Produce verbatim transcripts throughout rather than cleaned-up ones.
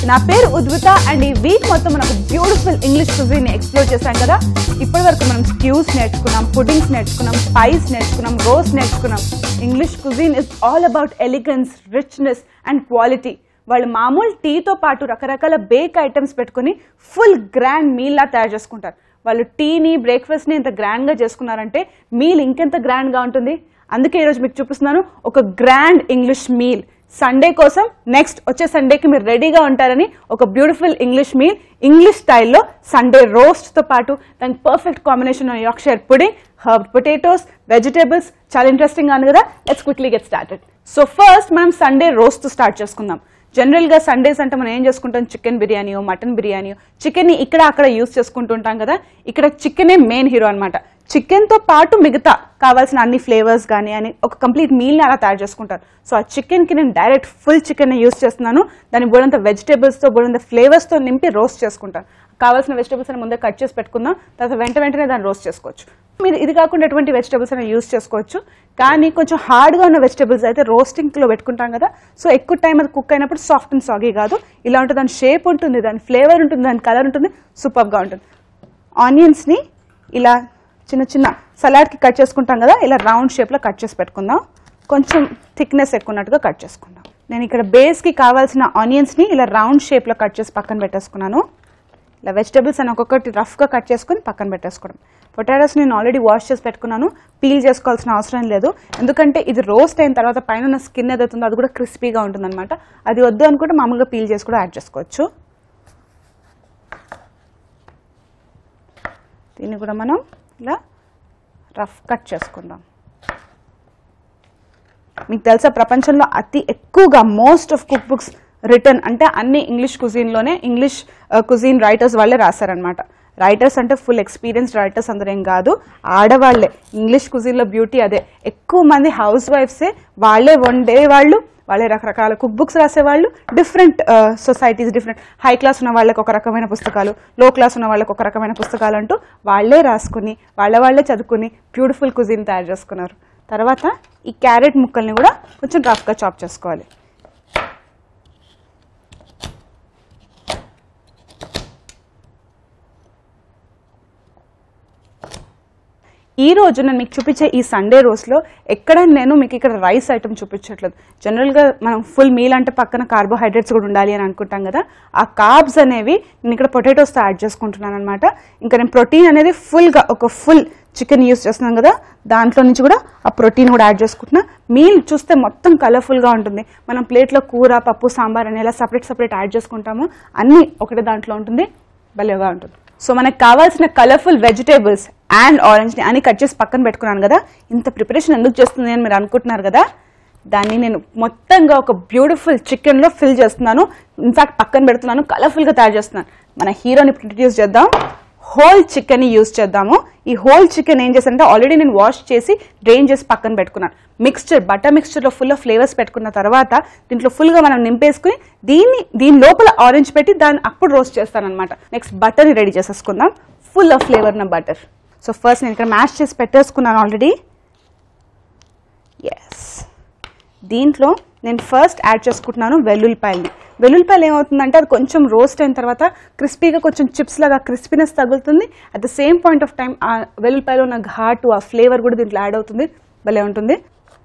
నా పేరు ఉద్విత అండ్ ఈ వీక్ మొత్తం మనం ఒక బ్యూటిఫుల్ ఇంగ్లీష్ కుజిన్ ఎక్స్ప్లోర్ చేశాం కదా. ఇప్పటివరకు మనం స్ట్యూస్ నేర్చుకున్నాం, పుడింగ్స్ నేర్చుకున్నాం, పైస్ నేర్చుకున్నాం, రోస్ట్ నేర్చుకున్నాం. English cuisine is all about elegance, richness and quality. వాళ్ళు మామూలు టీతో పాటు రకరకాల బేక్ ఐటమ్స్ పెట్టుకుని ఫుల్ గ్రాండ్ మీల్లా తయారు చేసుకుంటారు. వాళ్ళు టీని బ్రేక్ఫాస్ట్ని ఎంత గ్రాండ్గా చేసుకున్నారంటే మీల్ ఇంకెంత గ్రాండ్గా ఉంటుంది. అందుకే ఈరోజు మీకు చూపిస్తున్నాను ఒక గ్రాండ్ ఇంగ్లీష్ మీల్. సండే కోసం నెక్స్ట్ వచ్చే సండేకి మీరు రెడీగా ఉంటారని ఒక బ్యూటిఫుల్ ఇంగ్లీష్ మీల్ ఇంగ్లీష్ స్టైల్లో సండే రోస్ట్తో పాటు దానికి perfect combination Yorkshire pudding, herb potatoes, vegetables. చాలా ఇంట్రెస్టింగ్గా ఉంది కదా. Let's quickly get started. So first మనం సండే రోస్ట్తో స్టార్ట్ చేసుకుందాం. జనరల్గా సండేస్ అంటే మనం ఏం చేసుకుంటాం, చికెన్ బిర్యానీయో మటన్ బిర్యానీయో చికెన్ని ఇక్కడ అక్కడ యూస్ చేసుకుంటుంటాం కదా. ఇక్కడ చికెనే మెయిన్ హీరో అనమాట. చికెన్తో పాటు మిగతా కావాల్సిన అన్ని ఫ్లేవర్స్ కానీ అని ఒక కంప్లీట్ మీల్ని అలా తయారు చేసుకుంటారు. సో ఆ చికెన్కి నేను డైరెక్ట్ ఫుల్ చికెన్ యూస్ చేస్తున్నాను. దాన్ని బోడంత వెజిటేబుల్స్తో బోడంత ఫ్లేవర్స్తో నింపి రోస్ట్ చేసుకుంటాను. కావాల్సిన వెజిటేబుల్స్ అని ముందే కట్ చేసి పెట్టుకుందాం, తర్వాత వెంట వెంటనే దాన్ని రోస్ట్ చేసుకోవచ్చు. మీరు ఇది కాకుండా ఎటువంటి వెజిటేబుల్స్ అయినా యూస్ చేసుకోవచ్చు. కానీ కొంచెం హార్డ్గా ఉన్న వెజిటేబుల్స్ అయితే రోస్టింగ్లో పెట్టుకుంటాం కదా. సో ఎక్కువ టైం అది కుక్ అయినప్పుడు సాఫ్ట్ అండ్ సాగీ కాదు, ఇలా ఉంటుంది. దాని షేప్ ఉంటుంది, దాని ఫ్లేవర్ ఉంటుంది, దాని కలర్ ఉంటుంది, సూపర్గా ఉంటుంది. ఆనియన్స్ని ఇలా చిన్న చిన్న సలాడ్కి కట్ చేసుకుంటాం కదా, ఇలా రౌండ్ షేప్లో కట్ చేసి పెట్టుకుందాం. కొంచెం థిక్నెస్ ఎక్కున్నట్టుగా కట్ చేసుకుందాం. నేను ఇక్కడ బేస్కి కావాల్సిన ఆనియన్స్ని ఇలా రౌండ్ షేప్లో కట్ చేసి పక్కన పెట్టేసుకున్నాను. ఇలా వెజిటేబుల్స్ అని ఒక్కొక్కటి రఫ్గా కట్ చేసుకొని పక్కన పెట్టేసుకోవడం. పొటాటోస్ నేను ఆల్రెడీ వాష్ చేసి పెట్టుకున్నాను, పీల్ చేసుకోవాల్సిన అవసరం లేదు. ఎందుకంటే ఇది రోస్ట్ అయిన తర్వాత పైన ఉన్న స్కిన్ ఏదైతుందో అది కూడా క్రిస్పీగా ఉంటుంది అనమాట. అది వద్దు అనుకుంటే మామూలుగా పీల్ చేసి కూడా యాడ్ చేసుకోవచ్చు. దీన్ని కూడా మనం ఇలా రఫ్ కట్ చేసుకుందాం. మీకు తెలుసా ప్రపంచంలో అతి ఎక్కువగా most of cook books written అంటే అన్ని ఇంగ్లీష్ కుజిన్లోనే ఇంగ్లీష్ కుజిన్ రైటర్స్ వాళ్ళే రాశారనమాట. రైటర్స్ అంటే ఫుల్ ఎక్స్పీరియన్స్డ్ రైటర్స్ అందరూ ఏం కాదు, ఆడవాళ్లే. ఇంగ్లీష్ కుజిన్లో బ్యూటీ అదే. ఎక్కువ మంది హౌస్ వైఫ్సే వాళ్ళే వండే వాళ్ళు, వాళ్ళే రకరకాల కుక్ బుక్స్ రాసేవాళ్ళు. Different societies, different high class ఉన్న వాళ్ళకి ఒక రకమైన పుస్తకాలు, లో క్లాస్ ఉన్న వాళ్ళకి ఒక రకమైన పుస్తకాలు అంటూ వాళ్ళే రాసుకుని వాళ్ళ వాళ్ళే చదువుకుని బ్యూటిఫుల్ కుజిన్ తయారు చేసుకున్నారు. తర్వాత ఈ క్యారెట్ ముక్కల్ని కూడా కొంచెం రఫ్గా చాప్ చేసుకోవాలి. ఈ రోజు నేను మీకు చూపించే ఈ సండే రోస్ట్లో ఎక్కడ నేను మీకు ఇక్కడ రైస్ ఐటమ్ చూపించట్లేదు. జనరల్గా మనం ఫుల్ మీల్ అంటే పక్కన కార్బోహైడ్రేట్స్ కూడా ఉండాలి అని అనుకుంటాం కదా. ఆ కార్బ్స్ అనేవి నేను ఇక్కడ పొటాటోస్తో యాడ్ చేసుకుంటున్నాను అనమాట. ఇంకా నేను ప్రోటీన్ అనేది ఫుల్గా ఒక ఫుల్ చికెన్ యూస్ చేస్తున్నాను కదా, దాంట్లో నుంచి కూడా ఆ ప్రోటీన్ కూడా యాడ్ చేసుకుంటున్నా. మీల్ చూస్తే మొత్తం కలర్ఫుల్గా ఉంటుంది. మనం ప్లేట్లో కూర, పప్పు, సాంబార్ అని ఇలా సపరేట్ సపరేట్ యాడ్ చేసుకుంటాము. అన్నీ ఒకటే దాంట్లో ఉంటుంది, భలేగా ఉంటుంది. సో మనకు కావాల్సిన కలర్ఫుల్ వెజిటేబుల్స్ అండ్ ఆరెంజ్ని అని కట్ చేసి పక్కన పెట్టుకున్నాను కదా. ఇంత ప్రిపరేషన్ ఎందుకు చేస్తుంది అని మీరు అనుకుంటున్నారు కదా. దాన్ని నేను మొత్తంగా ఒక బ్యూటిఫుల్ చికెన్లో ఫిల్ చేస్తున్నాను. ఇన్ఫాక్ట్ పక్కన పెడుతున్నాను, కలర్ఫుల్గా తయారు చేస్తున్నాను. మన హీరోని ఇంట్రడ్యూస్ చేద్దాం. హోల్ చికెన్ యూజ్ చేద్దాము. ఈ హోల్ చికెన్ ఏం చేశానంటే ఆల్రెడీ నేను వాష్ చేసి డ్రైన్ చేసి పక్కన పెట్టుకున్నాను. మిక్స్చర్, బటర్ మిక్స్చర్లో ఫుల్ ఆఫ్ ఫ్లేవర్స్ పెట్టుకున్న తర్వాత దీంట్లో ఫుల్గా మనం నింపేసుకుని దీన్ని దీని లోపల ఆరెంజ్ పెట్టి దాన్ని అప్పుడు రోస్ట్ చేస్తాను అనమాట. నెక్స్ట్ బటర్ని రెడీ చేసేసుకుందాం, ఫుల్ ఆఫ్ ఫ్లేవర్ ఉన్న బటర్. సో ఫస్ట్ నేను ఇక్కడ మ్యాష్ చేసి పెట్టేసుకున్నాను ఆల్రెడీ. ఎస్, దీంట్లో నేను ఫస్ట్ యాడ్ చేసుకుంటున్నాను వెల్లుల్లిపాయల్ని. వెల్లుల్లిపాయలు ఏమవుతుందంటే అది కొంచెం రోస్ట్ అయిన తర్వాత క్రిస్పీగా కొంచెం చిప్స్ లాగా క్రిస్పీనెస్ తగులుతుంది. At the same point of time ఆ వెల్లుల్లిపాయలో ఉన్న ఘాటు, ఆ ఫ్లేవర్ కూడా దీంట్లో యాడ్ అవుతుంది, భలే ఉంటుంది.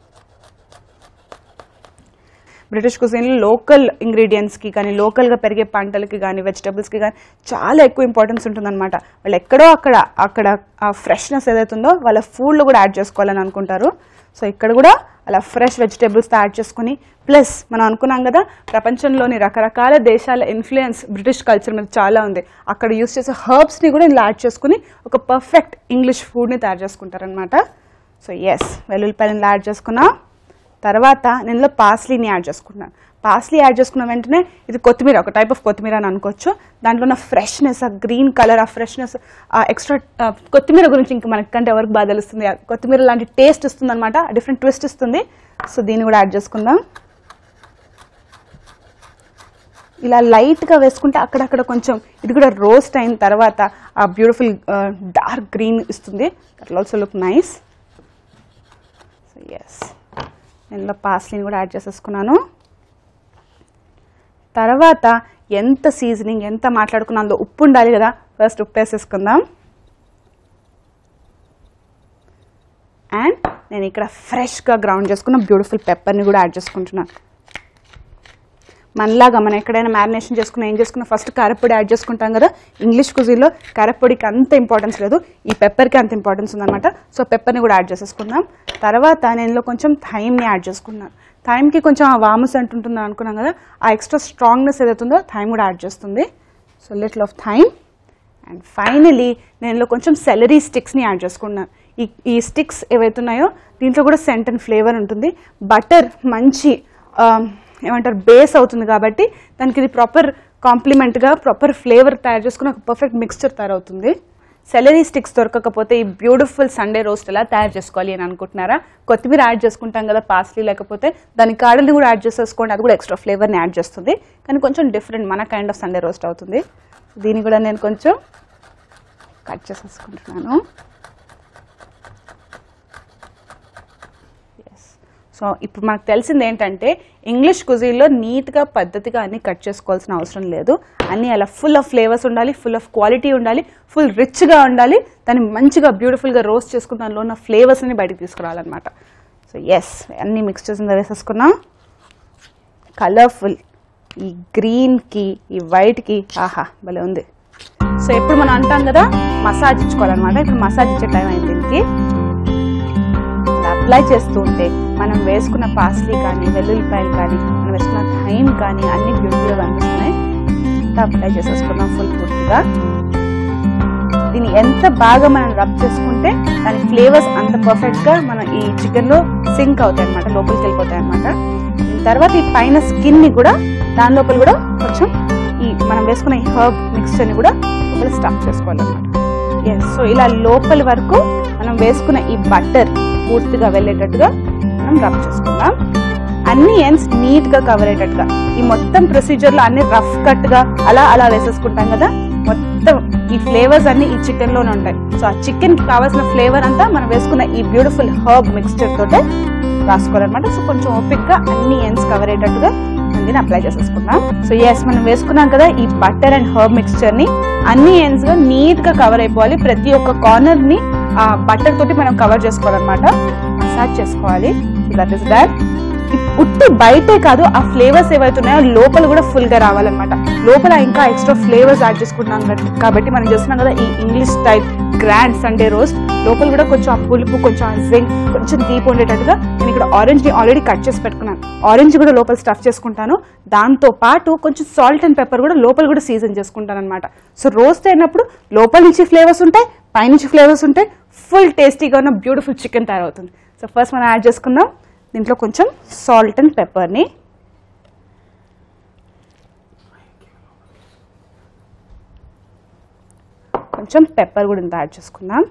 బ్రిటిష్ కుజిన్లో లోకల్ ఇంగ్రీడియంట్స్కి కానీ, లోకల్గా పెరిగే పంటలకి కానీ, వెజిటబుల్స్కి కానీ చాలా ఎక్కువ ఇంపార్టెన్స్ ఉంటుందన్నమాట. వాళ్ళు ఎక్కడో అక్కడ అక్కడ ఆ ఫ్రెష్నెస్ ఏదైతుందో వాళ్ళ ఫుడ్లో కూడా యాడ్ చేసుకోవాలని అనుకుంటారు. సో ఇక్కడ కూడా అలా ఫ్రెష్ వెజిటేబుల్స్తో యాడ్ చేసుకుని, ప్లస్ మనం అనుకున్నాం కదా ప్రపంచంలోని రకరకాల దేశాల ఇన్ఫ్లుయెన్స్ బ్రిటిష్ కల్చర్ మీద చాలా ఉంది. అక్కడ యూస్ చేసే హర్బ్స్ని కూడా ఇలా యాడ్ చేసుకుని ఒక పర్ఫెక్ట్ ఇంగ్లీష్ ఫుడ్ని తయారు చేసుకుంటారనమాట. సో ఎస్, వెల్లుల్లిపాయలను యాడ్ చేసుకున్నా. తర్వాత నేను ఇందులో పాస్లీని యాడ్ చేసుకుంటున్నాను. పాస్లీ యాడ్ చేసుకున్న వెంటనే ఇది కొత్తిమీర, ఒక టైప్ ఆఫ్ కొత్తిమీర అని అనుకోవచ్చు. దాంట్లో ఉన్న ఫ్రెష్నెస్, ఆ గ్రీన్ కలర్, ఆ ఫ్రెష్నెస్, ఆ ఎక్స్ట్రా కొత్తిమీర గురించి ఇంకా మనకంటే ఎవరికి బాగా తెలుస్తుంది. కొత్తిమీర లాంటి టేస్ట్ ఇస్తుంది అనమాట, డిఫరెంట్ ట్విస్ట్ ఇస్తుంది. సో దీన్ని కూడా యాడ్ చేసుకుందాం. ఇలా లైట్గా వేసుకుంటే అక్కడక్కడ కొంచెం ఇది కూడా రోస్ట్ అయిన తర్వాత ఆ బ్యూటిఫుల్ డార్క్ గ్రీన్ ఇస్తుంది. That also look nice. So yes, నేను పాస్లీని కూడా యాడ్ చేసేసుకున్నాను. తర్వాత ఎంత సీజనింగ్ ఎంత మాట్లాడుకున్నా అందులో ఉప్పు ఉండాలి కదా. ఫస్ట్ ఉప్పు వేసేసుకుందాం. అండ్ నేను ఇక్కడ ఫ్రెష్గా గ్రౌండ్ చేసుకున్న బ్యూటిఫుల్ పెప్పర్ని కూడా యాడ్ చేసుకుంటున్నాను. మనలాగా మనం ఎక్కడైనా మ్యారినేషన్ చేసుకున్నా ఏం చేసుకున్నా ఫస్ట్ కారపొడి యాడ్ చేసుకుంటాం కదా. ఇంగ్లీష్ కుజీన్లో కారపొడికి అంత ఇంపార్టెన్స్ లేదు, ఈ పెప్పర్కి అంత ఇంపార్టెన్స్ ఉందన్నమాట. సో పెప్పర్ని కూడా యాడ్ చేసేసుకుందాం. తర్వాత నేను కొంచెం థైమ్ని యాడ్ చేసుకున్నాను. థైమ్కి కొంచెం ఆ వామస్ అంటుంటుంది అనుకున్నాం కదా, ఆ ఎక్స్ట్రా స్ట్రాంగ్నెస్ ఏదైతుందో థైమ్ కూడా యాడ్ చేస్తుంది. So little of thyme. And finally నేను కొంచెం సెలరీ స్టిక్స్ని యాడ్ చేసుకున్నాను. ఈ ఈ స్టిక్స్ ఏవైతున్నాయో దీంట్లో కూడా సెంట్ అండ్ ఫ్లేవర్ ఉంటుంది. బటర్ మంచి ఏమంటారు బేస్ అవుతుంది కాబట్టి దానికి ఇది ప్రాపర్ కాంప్లిమెంట్గా ప్రాపర్ ఫ్లేవర్ తయారు చేసుకుని ఒక పర్ఫెక్ట్ మిక్స్చర్ తయారవుతుంది. సెలరీ స్టిక్స్ దొరకకపోతే ఈ బ్యూటిఫుల్ సండే రోస్ట్ ఎలా తయారు చేసుకోవాలి అని అనుకుంటున్నారా? కొత్తిమీర యాడ్ చేసుకుంటాం కదా పాస్లీ, లేకపోతే దాని కాడల్ని కూడా యాడ్ చేసేసుకోండి, అది కూడా ఎక్స్ట్రా ఫ్లేవర్ని యాడ్ చేస్తుంది. కానీ కొంచెం డిఫరెంట్ మన కైండ్ ఆఫ్ సండే రోస్ట్ అవుతుంది. దీన్ని కూడా నేను కొంచెం కట్ చేసేసుకుంటున్నాను. సో ఇప్పుడు మనకు తెలిసింది ఏంటంటే ఇంగ్లీష్ కుజీన్లో నీట్గా పద్ధతిగా అన్నీ కట్ చేసుకోవాల్సిన అవసరం లేదు. అన్నీ అలా ఫుల్ ఆఫ్ ఫ్లేవర్స్ ఉండాలి, ఫుల్ ఆఫ్ క్వాలిటీ ఉండాలి, ఫుల్ రిచ్గా ఉండాలి. దాన్ని మంచిగా బ్యూటిఫుల్గా రోస్ట్ చేసుకుని దానిలో ఉన్న ఫ్లేవర్స్ని బయటకు తీసుకురావాలన్నమాట. సో ఎస్ అన్నీ మిక్స్ చేసిన వేసేసుకున్నాం. కలర్ఫుల్ ఈ గ్రీన్కి ఈ వైట్కి ఆహా భలే ఉంది. సో ఇప్పుడు మనం అంటాం కదా మసాజ్ ఇచ్చుకోవాలన్నమాట. ఇప్పుడు మసాజ్ ఇచ్చే టైం అయింది. దీనికి అప్లై చేస్తూ ఉంటే మనం వేసుకున్న పాస్లీ కానీ వెల్లుల్లిపాయలు కానీ మనం వేసుకున్న థైమ్ కానీ అన్ని బ్యూటిఫుల్గా కనిపిస్తున్నాయి. అంతా అప్లై చేసేసుకున్నాం ఫుల్ పూర్తిగా. దీన్ని ఎంత బాగా మనం రబ్ చేసుకుంటే దాని ఫ్లేవర్స్ అంత పర్ఫెక్ట్గా మనం ఈ చికెన్లో సింక్ అవుతాయి అనమాట, లోపలికి వెళ్ళిపోతాయి అనమాట. దీని తర్వాత ఈ పైన స్కిన్ని కూడా దాని లోపల కూడా కొంచెం ఈ మనం వేసుకున్న ఈ హర్బ్ మిక్స్చర్ని కూడా లోపల స్టఫ్ చేసుకోవాలన్నమాట. ఎస్ సో ఇలా లోపల వరకు మనం వేసుకున్న ఈ బటర్ పూర్తిగా వెళ్ళేటట్టుగా మనం రబ్ చేసుకుందాం. అన్ని ఎండ్స్ నీట్గా కవర్ అయ్యేటట్టుగా ఈ మొత్తం ప్రొసీజర్లో అన్ని రఫ్ కట్గా అలా అలా వేసేసుకుంటాం కదా. మొత్తం ఈ ఫ్లేవర్స్ అన్ని ఈ చికెన్లోనే ఉంటాయి. సో ఆ చికెన్కి కావాల్సిన ఫ్లేవర్ అంతా మనం వేసుకున్న ఈ బ్యూటిఫుల్ హర్బ్ మిక్స్చర్ తోటే రాసుకోవాలన్నమాట. సో కొంచెం ఓపిక్గా అన్ని ఎండ్స్ కవర్ అయ్యేటట్టుగా దీన్ని అప్లై చేసేసుకుందాం. సో ఎస్ మనం వేసుకున్నాం కదా ఈ బటర్ అండ్ హర్బ్ మిక్స్చర్ని అన్ని ఎండ్స్గా నీట్గా కవర్ అయిపోవాలి. ప్రతి ఒక్క కార్నర్ని ఆ బటర్ తోటి మనం కవర్ చేసుకోవాలన్నమాట, మసాజ్ చేసుకోవాలి. That is that. ఉట్టి బయటే కాదు ఆ ఫ్లేవర్స్ ఏవైతున్నాయో లోపల కూడా ఫుల్గా రావాలన్నమాట. లోపల ఇంకా ఎక్స్ట్రా ఫ్లేవర్స్ యాడ్ చేసుకుంటున్నాం కాబట్టి మనం చేస్తున్నాం కదా ఈ English style grand Sunday roast. లోపల కూడా కొంచెం ఆ పులుపు కొంచెం ఆ జింక్ కొంచెం డీప్ ఉండేటట్టుగా నేను ఇక్కడ ఆరెంజ్ని ఆల్రెడీ కట్ చేసి పెట్టుకున్నాను. ఆరెంజ్ కూడా లోపల స్టఫ్ చేసుకుంటాను. దాంతో పాటు కొంచెం సాల్ట్ అండ్ పెప్పర్ కూడా లోపల కూడా సీజన్ చేసుకుంటాను అనమాట. సో రోస్ట్ అయినప్పుడు లోపల నుంచి ఫ్లేవర్స్ ఉంటాయి, పైనుంచి ఫ్లేవర్స్ ఉంటాయి, ఫుల్ టేస్టీగా ఉన్న బ్యూటిఫుల్ చికెన్ తయారవుతుంది. సో ఫస్ట్ మనం యాడ్ చేసుకుందాం దీంట్లో కొంచెం సాల్ట్ అండ్ పెప్పర్ని. కొంచెం పెప్పర్ కూడా ఇంత యాడ్ చేసుకుందాం.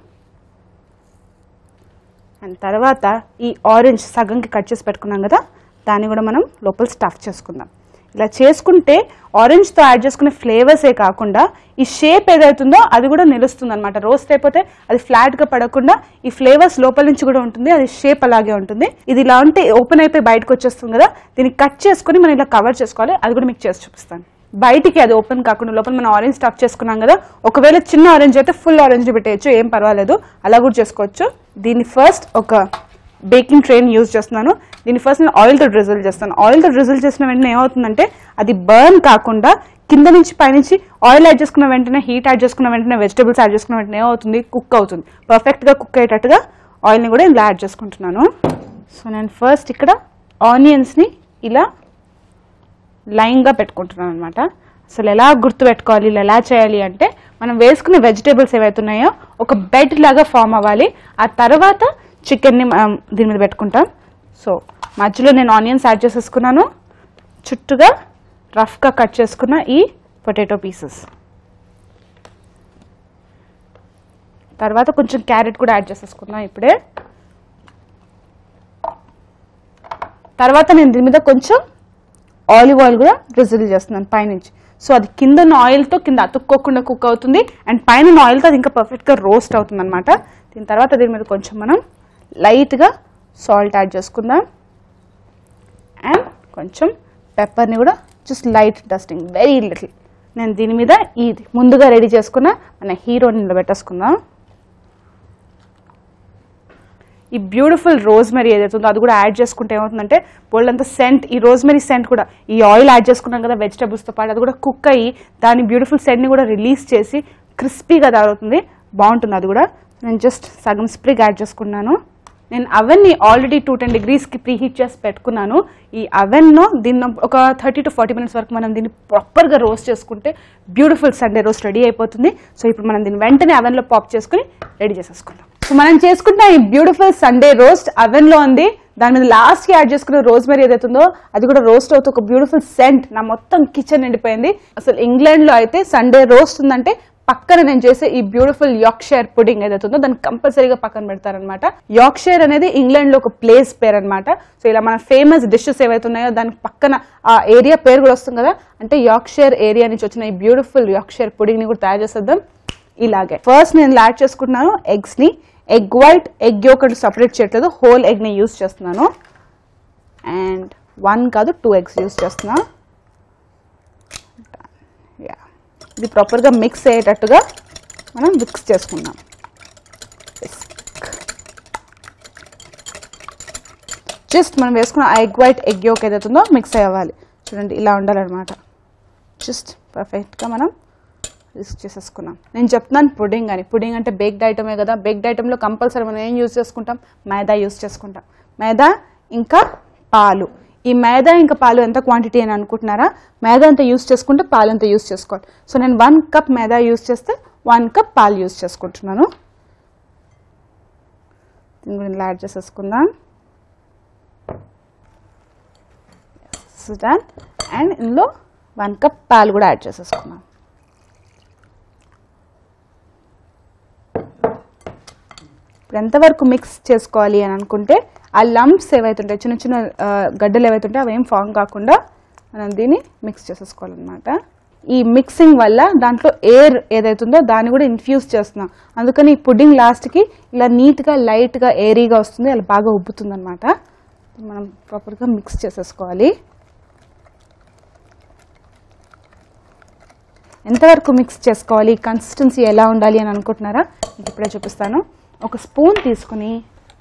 అండ్ తర్వాత ఈ ఆరెంజ్ సగంకి కట్ చేసి పెట్టుకున్నాం కదా దాన్ని కూడా మనం లోపల స్టఫ్ చేసుకుందాం. ఇలా చేసుకుంటే ఆరెంజ్తో యాడ్ చేసుకునే ఫ్లేవర్సే కాకుండా ఈ షేప్ ఏదైతుందో అది కూడా నిలుస్తుంది అనమాట. రోస్ట్ అయిపోతే అది ఫ్లాట్గా పడకుండా ఈ ఫ్లేవర్స్ లోపల నుంచి కూడా ఉంటుంది, అది షేప్ అలాగే ఉంటుంది. ఇది ఇలా ఉంటే ఓపెన్ అయిపోయి బయటకు వచ్చేస్తుంది కదా, దీన్ని కట్ చేసుకుని మనం ఇలా కవర్ చేసుకోవాలి. అది కూడా మీకు చేసి చూపిస్తాను. బయటికి అది ఓపెన్ కాకుండా లోపల మనం ఆరెంజ్ స్టఫ్ చేసుకున్నాం కదా, ఒకవేళ చిన్న ఆరెంజ్ అయితే ఫుల్ ఆరెంజ్ పెట్టేయచ్చు, ఏం పర్వాలేదు, అలా కూడా చేసుకోవచ్చు. దీన్ని ఫస్ట్ ఒక బేకింగ్ ట్రైన్ యూజ్ చేస్తున్నాను. దీన్ని ఫస్ట్ నేను ఆయిల్తో డ్రిజిల్ చేస్తాను. ఆయిల్తో డ్రిజిల్ చేసిన వెంటనే ఏమవుతుందంటే అది బర్న్ కాకుండా కింద నుంచి పైనుంచి ఆయిల్ యాడ్ చేసుకున్న వెంటనే హీట్ యాడ్ చేసుకున్న వెంటనే వెజిటబుల్స్ యాడ్ చేసుకున్న వెంటనే ఏమవుతుంది కుక్ అవుతుంది. పర్ఫెక్ట్గా కుక్ అయ్యేటట్టుగా ఆయిల్ని కూడా ఇలా యాడ్ చేసుకుంటున్నాను. సో నేను ఫస్ట్ ఇక్కడ ఆనియన్స్ని ఇలా లైన్గా పెట్టుకుంటున్నాను అనమాట. అసలు ఎలా గుర్తుపెట్టుకోవాలి, ఇలా ఎలా చేయాలి అంటే మనం వేసుకునే వెజిటేబుల్స్ ఏవైతున్నాయో ఒక బెడ్ లాగా ఫామ్ అవ్వాలి. ఆ తర్వాత చికెన్ని దీని మీద పెట్టుకుంటాం. సో మధ్యలో నేను ఆనియన్స్ యాడ్ చేసేసుకున్నాను, చుట్టూగా రఫ్గా కట్ చేసుకున్న ఈ పొటాటో పీసెస్, తర్వాత కొంచెం క్యారెట్ కూడా యాడ్ చేసేసుకున్నాను ఇప్పుడే. తర్వాత నేను దీని మీద కొంచెం ఆలివ్ ఆయిల్ కూడా డ్రిజిల్ చేస్తున్నాను పైనుంచి. సో అది కింద ఉన్న ఆయిల్తో కింద అతుక్కోకుండా కుక్ అవుతుంది అండ్ పైన ఉన్న ఆయిల్తో అది ఇంకా పర్ఫెక్ట్గా రోస్ట్ అవుతుంది అనమాట. దీని తర్వాత దీని మీద కొంచెం మనం లైట్గా సాల్ట్ యాడ్ చేసుకుందాం అండ్ కొంచెం పెప్పర్ని కూడా just light dusting, very little. నేను దీని మీద ఈ ముందుగా రెడీ చేసుకున్న మన హీరోని నిలబెట్టేసుకుందాం. ఈ బ్యూటిఫుల్ రోజ్మెరీ ఏదైతే ఉందో అది కూడా యాడ్ చేసుకుంటే ఏమవుతుందంటే బోల్డంత సెంట్, ఈ రోజ్మెరీ సెంట్ కూడా ఈ ఆయిల్ యాడ్ చేసుకున్నాం కదా వెజిటబుల్స్తో పాటు, అది కూడా కుక్ అయ్యి దాని బ్యూటిఫుల్ సెంట్ని కూడా రిలీజ్ చేసి క్రిస్పీగా తయారవుతుంది, బాగుంటుంది. అది కూడా నేను జస్ట్ సగం స్ప్రిగ్ యాడ్ చేసుకున్నాను. నేను అవెన్ని ఆల్రెడీ టూ టెన్ డిగ్రీస్కి ప్రీ హీట్ చేసి పెట్టుకున్నాను. ఈ అవెన్లో దీన్ని ఒక థర్టీ టు ఫార్టీ మినిట్స్ వరకు మనం దీన్ని ప్రాపర్గా రోస్ట్ చేసుకుంటే బ్యూటిఫుల్ సండే రోస్ట్ రెడీ అయిపోతుంది. సో ఇప్పుడు మనం దీన్ని వెంటనే అవెన్లో పాప్ చేసుకుని రెడీ చేసేసుకుందాం. సో మనం చేసుకుంటున్న ఈ బ్యూటిఫుల్ సండే రోస్ట్ అవెన్లో ఉంది. దాని మీద లాస్ట్కి యాడ్ చేసుకున్న రోజ్మెరీ ఏదైతే ఉందో అది కూడా రోస్ట్ అవుతూ ఒక బ్యూటిఫుల్ సెంట్ నా మొత్తం కిచెన్ నిండిపోయింది. అసలు ఇంగ్లాండ్లో అయితే సండే రోస్ట్ ఉందంటే పక్కన నేను చేసే ఈ బ్యూటిఫుల్ యార్క్షైర్ పుడింగ్ ఏదైతే ఉందో దాన్ని కంపల్సరీగా పక్కన పెడతారనమాట. యార్క్షైర్ అనేది ఇంగ్లాండ్ లో ఒక ప్లేస్ పేరు అనమాట. సో ఇలా మన ఫేమస్ డిషెస్ ఏవైతే ఉన్నాయో దానికి పక్కన ఆ ఏరియా పేరు కూడా వస్తుంది కదా, అంటే యార్క్షైర్ ఏరియా నుంచి వచ్చిన ఈ బ్యూటిఫుల్ యార్క్షైర్ పుడింగ్ ని కూడా తయారు చేసేద్దాం. ఇలాగే ఫస్ట్ నేను యాడ్ చేసుకుంటున్నాను ఎగ్స్ ని. ఎగ్ వైట్ ఎగ్ యోక్ అంటే సపరేట్ చేయట్లేదు, హోల్ ఎగ్ ని యూజ్ చేస్తున్నాను. అండ్ వన్ కాదు టూ ఎగ్స్ యూజ్ చేస్తున్నాను. ఇది ప్రాపర్గా మిక్స్ అయ్యేటట్టుగా మనం మిక్స్ చేసుకుందాం. జస్ట్ మనం వేసుకున్న ఎగ్ వైట్ ఎగ్ యోక్ ఏదైతే ఉందో మిక్స్ అవ్వాలి. చూడండి ఇలా ఉండాలన్నమాట. జస్ట్ పర్ఫెక్ట్గా మనం మిక్స్ చేసేసుకున్నాం. నేను చెప్తున్నాను పుడింగ్ అని. పుడింగ్ అంటే బేక్డ్ ఐటమే కదా. బేక్డ్ ఐటంలో కంపల్సరీ మనం ఏం యూజ్ చేసుకుంటాం, మైదా యూజ్ చేసుకుంటాం. మైదా ఇంకా పాలు. ఈ మైదా ఇంకా పాలు ఎంత క్వాంటిటీ అని అనుకుంటున్నారా? మైదా అంతా యూజ్ చేసుకుంటే పాలు అంతా యూజ్ చేసుకోవాలి. సో నేను వన్ కప్ మైదా యూజ్ చేస్తే వన్ కప్ పాలు యూజ్ చేసుకుంటున్నాను. దీన్ని కూడా ఇలా యాడ్ చేసేసుకుందాం. అండ్ ఇందులో వన్ కప్ పాలు కూడా యాడ్ చేసేసుకున్నాం. ఇప్పుడు ఎంతవరకు మిక్స్ చేసుకోవాలి అని అనుకుంటే ఆ లంప్స్ ఏవైతుంటాయి, చిన్న చిన్న గడ్డలు ఏవైతుంటాయి అవి ఏం ఫామ్ కాకుండా మనం దీన్ని మిక్స్ చేసేసుకోవాలన్నమాట. ఈ మిక్సింగ్ వల్ల దాంట్లో ఎయిర్ ఏదైతుందో దాన్ని కూడా ఇన్ఫ్యూజ్ చేస్తున్నాం. అందుకని ఈ పుడ్డింగ్ లాస్ట్కి ఇలా నీట్గా లైట్గా ఎయిరీగా వస్తుంది, అలా బాగా ఉబ్బుతుంది అనమాట. మనం ప్రాపర్గా మిక్స్ చేసేసుకోవాలి. ఎంతవరకు మిక్స్ చేసుకోవాలి, కన్సిస్టెన్సీ ఎలా ఉండాలి అని అనుకుంటున్నారా? ఇప్పుడే చూపిస్తాను. ఒక స్పూన్ తీసుకుని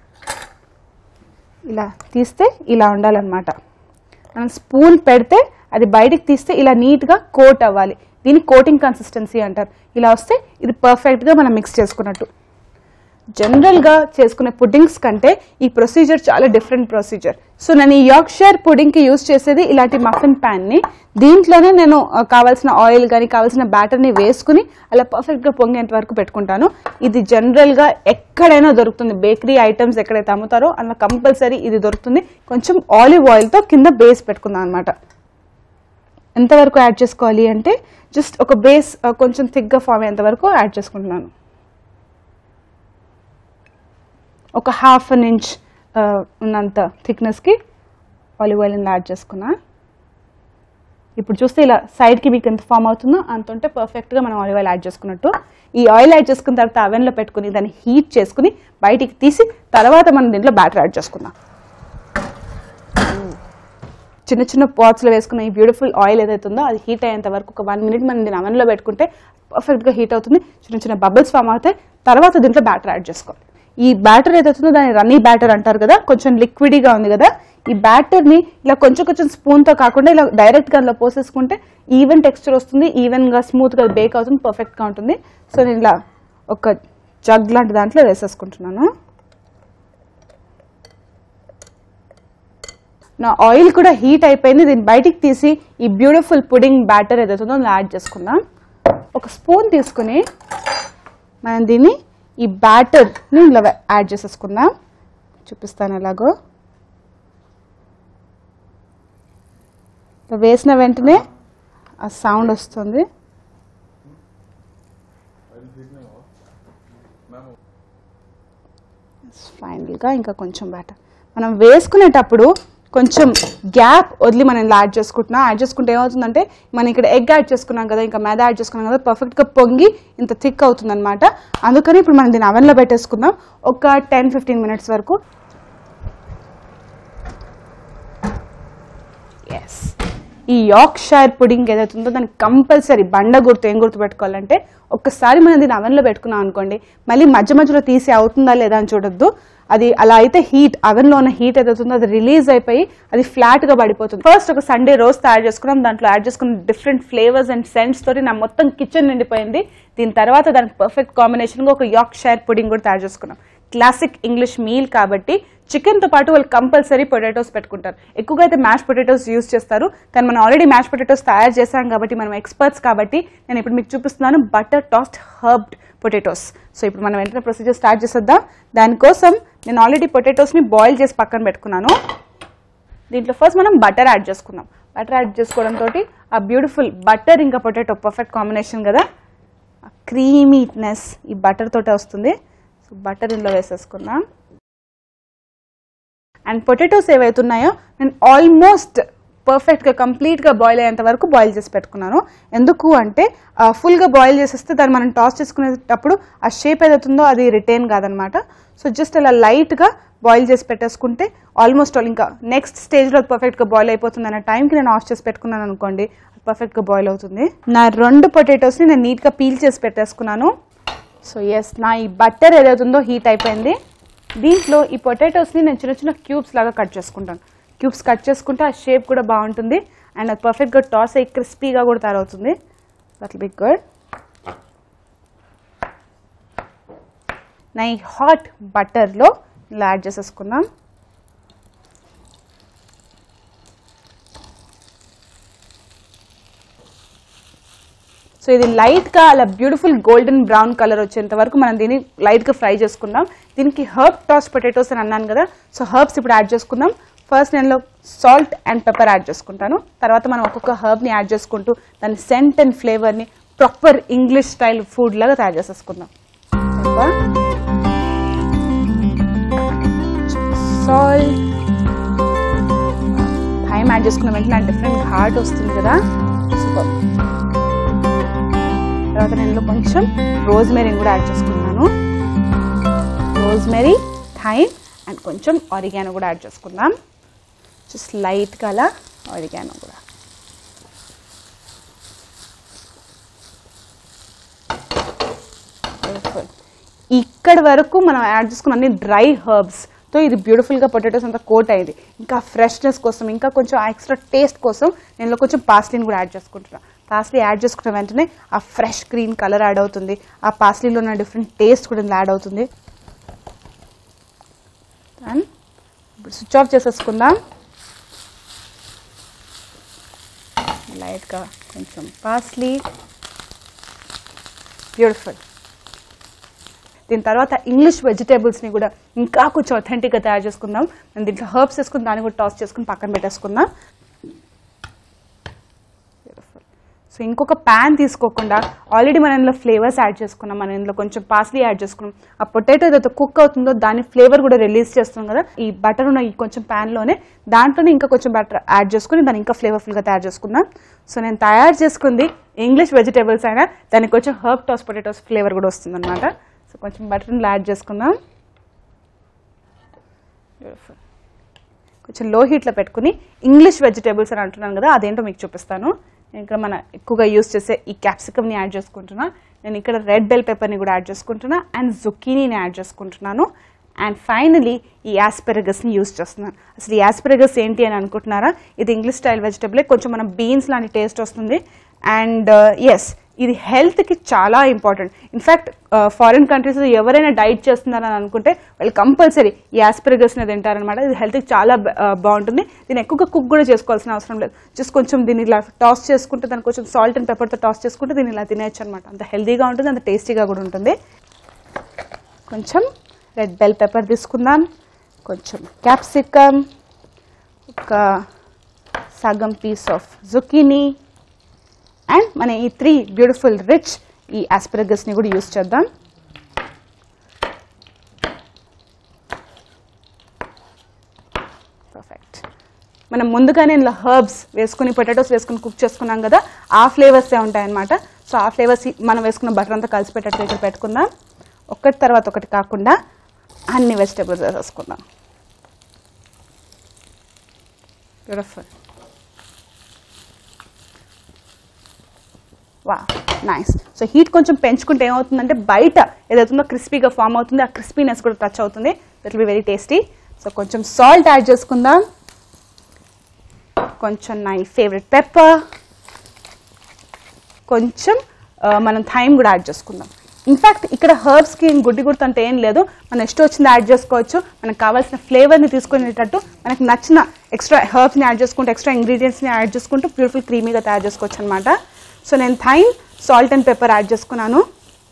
ఇలా తీస్తే ఇలా ఉండాలన్నమాట. మనం స్పూన్ పెడితే అది బయటికి తీస్తే ఇలా నీట్గా కోట్ అవ్వాలి. దీన్ని కోటింగ్ కన్సిస్టెన్సీ అంటారు. ఇలా వస్తే ఇది పర్ఫెక్ట్గా మనం మిక్స్ చేసుకున్నట్టు. జనరల్గా చేసుకునే పుడ్డింగ్స్ కంటే ఈ ప్రొసీజర్ చాలా డిఫరెంట్ ప్రొసీజర్. సో నేను ఈ యార్క్షైర్ పుడింగ్కి యూజ్ చేసేది ఇలాంటి మఫిన్ ప్యాన్ని. దీంట్లోనే నేను కావాల్సిన ఆయిల్ కానీ కావాల్సిన బ్యాటర్ని వేసుకుని అలా పర్ఫెక్ట్గా పొంగేంత వరకు పెట్టుకుంటాను. ఇది జనరల్గా ఎక్కడైనా దొరుకుతుంది. బేకరీ ఐటమ్స్ ఎక్కడైతే అమ్ముతారో అలా కంపల్సరీ ఇది దొరుకుతుంది. కొంచెం ఆలివ్ ఆయిల్తో కింద బేస్ పెట్టుకుందాం అనమాట. ఎంతవరకు యాడ్ చేసుకోవాలి అంటే జస్ట్ ఒక బేస్ కొంచెం థిక్గా ఫామ్ అయ్యేంత వరకు యాడ్ చేసుకుంటున్నాను. ఒక హాఫ్ అన్ ఇంచ్ ఉన్నంత థిక్నెస్కి ఆలివ్ ఆయిల్ని యాడ్ చేసుకున్నా. ఇప్పుడు చూస్తే ఇలా సైడ్కి మీకు ఎంత ఫామ్ అవుతుందో అంత ఉంటే పర్ఫెక్ట్గా మనం ఆలివ్ ఆయిల్ యాడ్ చేసుకున్నట్టు. ఈ ఆయిల్ యాడ్ చేసుకున్న తర్వాత అవెన్లో పెట్టుకుని దాన్ని హీట్ చేసుకుని బయటికి తీసి తర్వాత మనం దీంట్లో బ్యాటర్ యాడ్ చేసుకుందాం. చిన్న చిన్న పాట్స్లో వేసుకున్న ఈ బ్యూటిఫుల్ ఆయిల్ ఏదైతుందో అది హీట్ అయ్యేంత వరకు ఒక వన్ మినిట్ మనం దీన్ని అవెన్లో పెట్టుకుంటే పర్ఫెక్ట్గా హీట్ అవుతుంది. చిన్న చిన్న బబుల్స్ ఫామ్ అవుతాయి. తర్వాత దీంట్లో బ్యాటర్ యాడ్ చేసుకోవాలి. ఈ బ్యాటర్ ఏదైతుందో దాన్ని రన్నీ బ్యాటర్ అంటారు కదా, కొంచెం లిక్విడీగా ఉంది కదా. ఈ బ్యాటర్ని ఇలా కొంచెం కొంచెం స్పూన్తో కాకుండా ఇలా డైరెక్ట్గా అందులో పోసేసుకుంటే ఈవెన్ టెక్స్చర్ వస్తుంది, ఈవెన్గా స్మూత్గా బేక్ అవుతుంది, పర్ఫెక్ట్గా ఉంటుంది. సో నేను ఇలా ఒక జగ్ లాంటి దాంట్లో వేసేసుకుంటున్నాను. నా ఆయిల్ కూడా హీట్ అయిపోయింది. దీన్ని బయటికి తీసి ఈ బ్యూటిఫుల్ పుడింగ్ బ్యాటర్ ఏదైతుందో అందులో యాడ్ చేసుకుందాం. ఒక స్పూన్ తీసుకుని మనం దీన్ని ఈ బ్యాటర్ని ఇలా యాడ్ చేసేసుకుందాం. చూపిస్తాను ఎలాగో. వేసిన వెంటనే ఆ సౌండ్ వస్తుంది. ఫైనల్గా ఇంకా కొంచెం బ్యాటర్ మనం వేసుకునేటప్పుడు కొంచెం గ్యాప్ వదిలి మనం ఇలా యాడ్ చేసుకుంటున్నాం. యాడ్ చేసుకుంటే ఏమవుతుందంటే మనం ఇక్కడ ఎగ్ యాడ్ చేసుకున్నాం కదా, ఇంకా మైదా యాడ్ చేసుకున్నాం కదా, పర్ఫెక్ట్గా పొంగి ఇంత థిక్ అవుతుంది అనమాట. అందుకని ఇప్పుడు మనం దీన్ని అవెన్లో పెట్టేసుకుందాం ఒక టెన్ ఫిఫ్టీన్ మినిట్స్ వరకు. ఎస్ ఈ యార్క్షైర్ పుడింగ్ ఏదైతే ఉందో దానికి కంపల్సరీ బండ గుర్తు ఏం గుర్తు పెట్టుకోవాలంటే ఒక్కసారి మనం దీన్ని అవెన్లో పెట్టుకున్నాం అనుకోండి మళ్ళీ మధ్య మధ్యలో తీసి అవుతుందా లేదా అని చూడొద్దు. అది అలా అయితే హీట్ అవెన్లో ఉన్న హీట్ ఏదైతే ఉందో అది రిలీజ్ అయిపోయి అది ఫ్లాట్గా పడిపోతుంది. ఫస్ట్ ఒక సండే రోజ్ తయారు చేసుకున్నాం, దాంట్లో యాడ్ చేసుకున్న డిఫరెంట్ ఫ్లేవర్స్ అండ్ సెంట్స్ తోటి నా మొత్తం కిచెన్ నిండిపోయింది. దీని తర్వాత దానికి పర్ఫెక్ట్ కాంబినేషన్గా ఒక యార్క్షైర్ పుడింగ్ కూడా తయారు చేసుకున్నాం. క్లాసిక్ ఇంగ్లీష్ మీల్ కాబట్టి చికెన్తో పాటు వాళ్ళు కంపల్సరీ పొటాటోస్ పెట్టుకుంటారు. ఎక్కువగా అయితే మ్యాష్ పొటాటోస్ యూజ్ చేస్తారు, కానీ మనం ఆల్రెడీ మ్యాష్ పొటాటోస్ తయారు చేశాం కాబట్టి మనం ఎక్స్పర్ట్స్ కాబట్టి నేను ఇప్పుడు మీకు చూపిస్తున్నాను butter tossed herbed potatoes. So ఇప్పుడు మనం వెంటనే ప్రొసీజర్ స్టార్ట్ చేసేద్దాం. దానికోసం నేను ఆల్రెడీ పొటాటోస్ని బాయిల్ చేసి పక్కన పెట్టుకున్నాను. దీంట్లో ఫస్ట్ మనం బటర్ యాడ్ చేసుకున్నాం. బటర్ యాడ్ చేసుకోవడంతో ఆ బ్యూటిఫుల్ బటర్ ఇంకా పొటాటో పర్ఫెక్ట్ కాంబినేషన్ కదా, క్రీమీనెస్ ఈ బటర్ తోటే వస్తుంది. సో బటర్ ఇందులో వేసేసుకుందాం. అండ్ పొటాటోస్ ఏవైతే ఉన్నాయో నేను ఆల్మోస్ట్ పర్ఫెక్ట్గా కంప్లీట్గా బాయిల్ అయ్యేంత వరకు బాయిల్ చేసి పెట్టుకున్నాను. ఎందుకు అంటే ఫుల్గా బాయిల్ చేసేస్తే దాన్ని మనం టాస్ చేసుకునేటప్పుడు ఆ షేప్ ఏదైతుందో అది రిటైన్ కాదనమాట. సో జస్ట్ అలా లైట్గా బాయిల్ చేసి పెట్టేసుకుంటే ఆల్మోస్ట్ ఆల్ ఇంకా నెక్స్ట్ స్టేజ్లో పర్ఫెక్ట్గా బాయిల్ అయిపోతుంది అనే టైంకి నేను ఆఫ్ చేసి పెట్టుకున్నాను అనుకోండి, పర్ఫెక్ట్గా బాయిల్ అవుతుంది. నా రెండు పొటాటోస్ని నేను నీట్గా పీల్ చేసి పెట్టేసుకున్నాను. సో ఎస్, నా ఈ బటర్ ఏదైతుందో హీట్ అయిపోయింది. దీంట్లో ఈ పొటాటోస్ని నేను చిన్న చిన్న క్యూబ్స్ లాగా కట్ చేసుకుంటాను. క్యూబ్స్ కట్ చేసుకుంటే ఆ షేప్ కూడా బాగుంటుంది అండ్ అది పర్ఫెక్ట్గా టాస్ అయ్యి క్రిస్పీగా కూడా తయారవుతుంది. That will be good. నా ఈ హాట్ బటర్లో ఇలా యాడ్ చేసేసుకుందాం. సో ఇది లైట్గా అలా బ్యూటిఫుల్ గోల్డెన్ బ్రౌన్ కలర్ వచ్చేంత వరకు మనం దీన్ని లైట్గా ఫ్రై చేసుకుందాం. దీనికి హర్బ్ టాస్ పొటాటోస్ అని అన్నాను కదా, సో హర్బ్స్ ఇప్పుడు యాడ్ చేసుకుందాం. ఫస్ట్ నేను సాల్ట్ అండ్ పెప్పర్ యాడ్ చేసుకుంటాను. తర్వాత మనం ఒక్కొక్క హర్బ్ని యాడ్ చేసుకుంటూ దాని సెంట్ అండ్ ఫ్లేవర్ని ప్రాపర్ ఇంగ్లీష్ స్టైల్ ఫుడ్ లాగా తయారు చేసేసుకుందాం. సాల్ట్, థైమ్ యాడ్ చేసుకున్న వెంటనే డిఫరెంట్ ఘాట్ వస్తుంది కదా, సూపర్. తర్వాత నేను కొంచెం రోజ్మెరీని కూడా యాడ్ చేసుకున్నాను. రోజ్మెరీ, థైమ్ అండ్ కొంచెం ఆరిగానో కూడా యాడ్ చేసుకుందాం. జస్ట్ లైట్గా అలా ఆరిగానో కూడా. ఇక్కడ వరకు మనం యాడ్ చేసుకున్న అన్ని డ్రై హర్బ్స్తో ఇది బ్యూటిఫుల్గా పొటాటోస్ అంతా కోట్ అయింది. ఇంకా ఫ్రెష్నెస్ కోసం, ఇంకా కొంచెం ఎక్స్ట్రా టేస్ట్ కోసం నేను కొంచెం పాస్లీని కూడా యాడ్ చేసుకుంటున్నాను. పాస్లీ యాడ్ చేసుకున్న వెంటనే ఆ ఫ్రెష్ గ్రీన్ కలర్ యాడ్ అవుతుంది, ఆ పాస్లీలో ఉన్న డిఫరెంట్ టేస్ట్ కూడా యాడ్ అవుతుంది. ఇప్పుడు స్విచ్ ఆఫ్ చేసేసుకుందాం. లైట్గా కొంచెం పాస్లీ, బ్యూటిఫుల్. దీని తర్వాత ఇంగ్లీష్ వెజిటేబుల్స్ని కూడా ఇంకా కొంచెం అథెంటిక్గా తయారు చేసుకుందాం. నేను దీంట్లో హర్బ్స్ వేసుకుని దాన్ని కూడా టాస్ చేసుకుని పక్కన పెట్టేసుకుందాం. సో ఇంకొక ప్యాన్ తీసుకోకుండా ఆల్రెడీ మనం ఇందులో ఫ్లేవర్స్ యాడ్ చేసుకున్నాం. మనం ఇందులో కొంచెం పాస్లీ యాడ్ చేసుకున్నాం. ఆ పొటాటో ఏదైతే కుక్ అవుతుందో దాని ఫ్లేవర్ కూడా రిలీజ్ చేస్తున్నాం కదా ఈ బటర్ ఉన్న ఈ కొంచెం ప్యాన్లోనే, దాంట్లోనే ఇంకా కొంచెం బటర్ యాడ్ చేసుకుని దాన్ని ఇంకా ఫ్లేవర్ఫుల్గా తయారు చేసుకుందాం. సో నేను తయారు చేసుకుంది ఇంగ్లీష్ వెజిటేబుల్స్ అయినా దానికి కొంచెం హర్బ్ టాస్ పొటాటోస్ ఫ్లేవర్ కూడా వస్తుంది అనమాట. సో కొంచెం బటర్ని యాడ్ చేసుకుందాం. బ్యూటిఫుల్. కొంచెం లో హీట్లో పెట్టుకుని ఇంగ్లీష్ వెజిటేబుల్స్ అని అంటున్నాను కదా, అదేంటో మీకు చూపిస్తాను. నేను ఇక్కడ మన ఎక్కువగా యూజ్ చేసే ఈ క్యాప్సికమ్ని యాడ్ చేసుకుంటున్నా. నేను ఇక్కడ రెడ్ బెల్ పెప్పర్ని కూడా యాడ్ చేసుకుంటున్నా అండ్ జుకీనీని యాడ్ చేసుకుంటున్నాను. అండ్ ఫైనలీ ఈ యాస్పెరగస్ని యూజ్ చేస్తున్నాను. అసలు ఈ యాస్పెరగస్ ఏంటి అని అనుకుంటున్నారా? ఇది ఇంగ్లీష్ స్టైల్ వెజిటబులే, కొంచెం మనం బీన్స్ లాంటి టేస్ట్ వస్తుంది. అండ్ ఎస్, ఇది హెల్త్కి చాలా ఇంపార్టెంట్. ఇన్ఫ్యాక్ట్ ఫారిన్ కంట్రీస్లో ఎవరైనా డైట్ చేస్తున్నారని అనుకుంటే వాళ్ళు కంపల్సరీ ఈ యాస్పెరగస్ని తింటారనమాట. ఇది హెల్త్కి చాలా బాగుంటుంది. దీన్ని ఎక్కువగా కుక్ కూడా చేసుకోవాల్సిన అవసరం లేదు. జస్ట్ కొంచెం దీన్ని ఇలా టాస్ చేసుకుంటే, దానికి కొంచెం సాల్ట్ అండ్ పెప్పర్తో టాస్ చేసుకుంటే దీన్ని ఇలా తినేయచ్చు అనమాట. అంత హెల్తీగా ఉంటుంది, అంత టేస్టీగా కూడా ఉంటుంది. కొంచెం రెడ్ బెల్ పెప్పర్ తీసుకుందాం, కొంచెం క్యాప్సికమ్, ఒక సగం పీస్ ఆఫ్ జుకీనీ అండ్ మన ఈ త్రీ బ్యూటిఫుల్ రిచ్ ఈ ఆస్పెరగస్ని కూడా యూజ్ చేద్దాం. పర్ఫెక్ట్. మనం ముందుగానే ఇందులో హర్బ్స్ వేసుకుని పొటాటోస్ వేసుకుని కుక్ చేసుకున్నాం కదా, ఆ ఫ్లేవర్సే ఉంటాయన్నమాట. సో ఆ ఫ్లేవర్స్ మనం వేసుకున్న బటర్ అంతా కలిసి పెట్టేట్టు ఇక్కడ పెట్టుకుందాం. ఒకటి తర్వాత ఒకటి కాకుండా అన్ని వెజిటేబుల్స్ వేసుకుందాం. బ్యూటిఫుల్. వా నైస్. సో హీట్ కొంచెం పెంచుకుంటే ఏమవుతుందంటే బయట ఏదైతుందో క్రిస్పీగా ఫామ్ అవుతుంది, ఆ క్రిస్పీనెస్ కూడా టచ్ అవుతుంది. That will be very tasty. So కొంచెం సాల్ట్ యాడ్ చేసుకుందాం, కొంచెం నా ఫేవరెట్ పెప్పర్, కొంచెం మనం థైమ్ కూడా యాడ్ చేసుకుందాం. ఇన్ఫ్యాక్ట్ ఇక్కడ హర్బ్స్కి గుడ్డి గుర్తు అంటే ఏం లేదు, మనం ఇష్టం వచ్చింది యాడ్ చేసుకోవచ్చు. మనకు కావాల్సిన ఫ్లేవర్ని తీసుకునేటట్టు మనకు నచ్చిన ఎక్స్ట్రా హర్బ్స్ని యాడ్ చేసుకుంటూ ఎక్స్ట్రా ఇంగ్రీడియంట్స్ని యాడ్ చేసుకుంటూ బ్యూటిఫుల్ క్రీమీగా తయారు చేసుకోవచ్చు అనమాట. సో నేను thyme, salt and pepper add చేసుకున్నాను.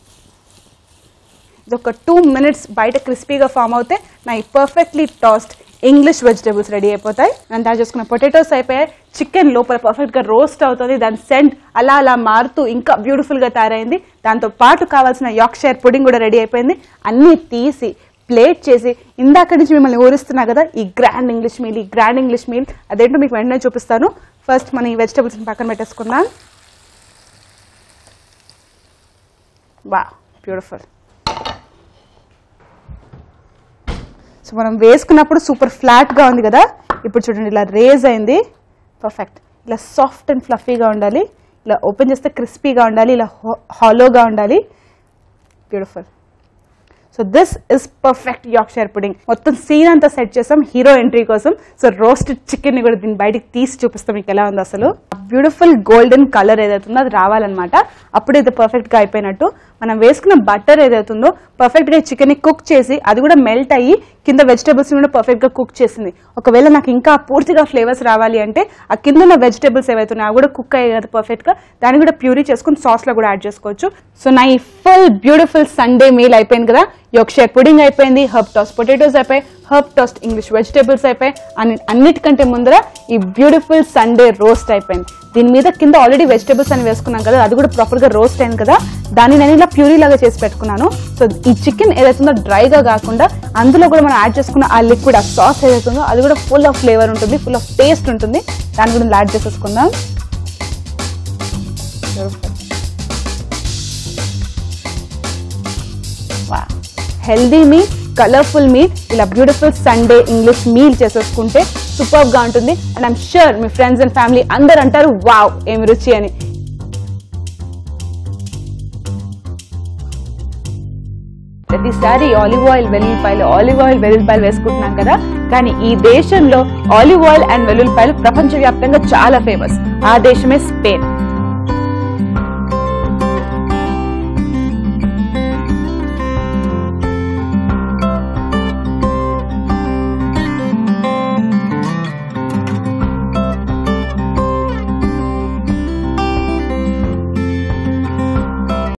ఇది ఒక టూ మినిట్స్ బయట క్రిస్పీగా ఫామ్ అవుతే నా perfectly tossed English vegetables ready అయిపోతాయి. నేను తయారు చేసుకున్న పొటాటోస్ అయిపోయాయి. చికెన్ లోపల పర్ఫెక్ట్గా రోస్ట్ అవుతుంది, దాని సెంట్ అలా అలా మారుతూ ఇంకా బ్యూటిఫుల్గా తయారైంది. దాంతో పాటు కావాల్సిన యార్క్షైర్ పుడింగ్ కూడా రెడీ అయిపోయింది. అన్నీ తీసి ప్లేట్ చేసి ఇందాక నుంచి మిమ్మల్ని ఊరిస్తున్నా కదా ఈ గ్రాండ్ ఇంగ్లీష్ మీల్, ఈ గ్రాండ్ ఇంగ్లీష్ మీల్ అదేంటో మీకు వెంటనే చూపిస్తాను. ఫస్ట్ మనం ఈ వెజిటేబుల్స్ని పక్కన పెట్టేసుకుందాం. వా బ్యూటిఫుల్. సో మనం వేసుకున్నప్పుడు సూపర్ ఫ్లాట్గా ఉంది కదా, ఇప్పుడు చూడండి ఇలా రేజ్ అయింది. పర్ఫెక్ట్. ఇలా సాఫ్ట్ అండ్ ఫ్లఫీగా ఉండాలి, ఇలా ఓపెన్ చేస్తే క్రిస్పీగా ఉండాలి, ఇలా హాలోగా ఉండాలి. Beautiful. So this is perfect Yorkshire pudding. మొత్తం సీన్ అంతా సెట్ చేసాం హీరో ఎంట్రీ కోసం. సో రోస్టెడ్ చికెన్ని కూడా దీన్ని బయటికి తీసి చూపిస్తాం మీకు ఎలా ఉంది. అసలు బ్యూటిఫుల్ గోల్డెన్ కలర్ ఏదైతుందో అది రావాలన్నమాట, అప్పుడు ఇది పర్ఫెక్ట్గా అయిపోయినట్టు. మనం వేసుకున్న బటర్ ఏదైతుందో పర్ఫెక్ట్గా చికెన్ని కుక్ చేసి అది కూడా మెల్ట్ అయ్యి కింద వెజిటేబుల్స్ కూడా పర్ఫెక్ట్గా కుక్ చేసింది. ఒకవేళ నాకు ఇంకా పూర్తిగా ఫ్లేవర్స్ రావాలి అంటే ఆ కింద ఉన్న వెజిటేబుల్స్ ఏవైతున్నాయి అవి కూడా కుక్ అయ్యాయి కదా పర్ఫెక్ట్గా, దాన్ని కూడా ప్యూరీ చేసుకుని సాస్లో కూడా యాడ్ చేసుకోవచ్చు. సో నా ఈ ఫుల్ బ్యూటిఫుల్ సండే మీల్ అయిపోయింది కదా. యార్క్షైర్ పుడింగ్ అయిపోయింది, హర్బ్ టాస్ట్ పొటాటోస్ అయిపోయి, హర్బ్ టాస్ట్ ఇంగ్లీష్ వెజిటేబుల్స్ అయిపోయి, అన్ని అన్నిటికంటే ముందర ఈ బ్యూటిఫుల్ సండే రోస్ట్ అయిపోయింది. దీని మీద కింద ఆల్రెడీ వెజిటేబుల్స్ అని వేసుకున్నాం కదా, అది కూడా ప్రాపర్గా రోస్ట్ అయింది కదా, దాన్ని నేను ఇలా ప్యూరీ లాగా చేసి పెట్టుకున్నాను. సో ఈ చికెన్ ఏదైతుందో డ్రైగా కాకుండా అందులో కూడా మనం యాడ్ చేసుకున్న ఆ లిక్విడ్, ఆ సాస్ ఏదైతుందో అది కూడా ఫుల్ ఆఫ్ ఫ్లేవర్ ఉంటుంది, ఫుల్ ఆఫ్ టేస్ట్ ఉంటుంది. దాన్ని కూడా యాడ్ చేసేసుకుందాం. హెల్దీ మీల్, కలర్ఫుల్ మీల్, ఇలా బ్యూటిఫుల్ సండే ఇంగ్లీష్ మీల్ చేసేసుకుంటే సూపర్ గా ఉంటుంది. అండ్ ఐఎమ్ ష్యూర్ మీ ఫ్రెండ్స్ అండ్ ఫ్యామిలీ అందరు అంటారు వావ్ ఏమి రుచి అని. ప్రతిసారి ఆలివ్ ఆయిల్ వెల్లుల్లిపాయలు ఆలివ్ ఆయిల్ వెల్లుల్లిపాయలు వేసుకుంటున్నాం కదా, కానీ ఈ దేశంలో ఆలివ్ ఆయిల్ అండ్ వెల్లుల్లిపాయలు ప్రపంచవ్యాప్తంగా చాలా ఫేమస్. ఆ దేశమే స్పెయిన్.